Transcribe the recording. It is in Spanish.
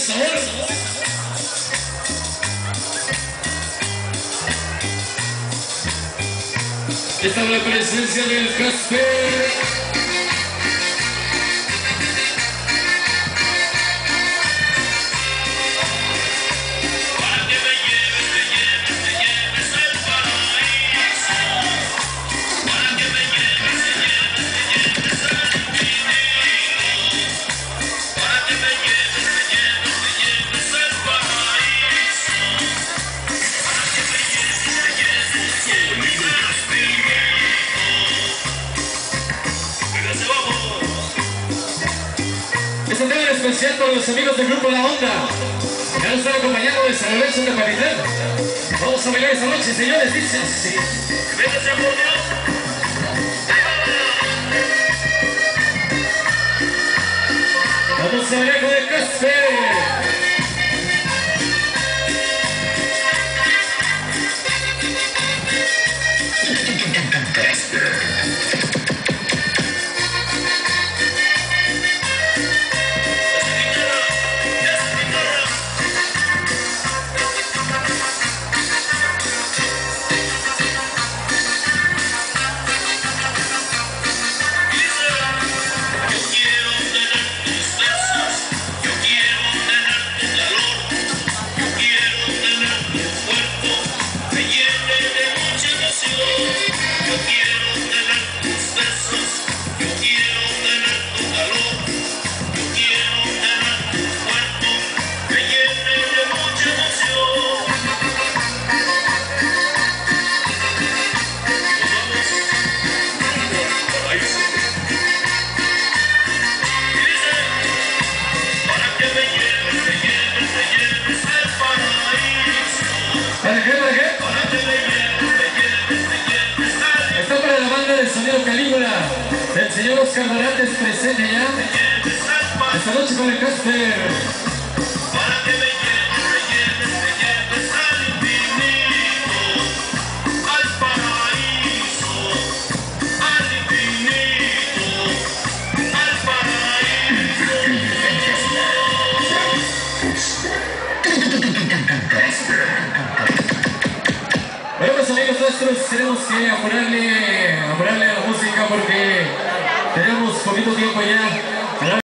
sabor. Esta es la presencia del Casper. Es un tema especial para los amigos del grupo La Onda. Ya nos están acompañando de San Lorenzo de Paridad. Vamos a bailar esta noche, señores, dicen sí. Gracias por Dios. Vamos a bailar con el Casper. Está para la banda del sonido Calígula. El señor Oscar Dorantes presente ya. Esta noche con el Casper. Bueno, pues amigos nuestros, tenemos que apurarle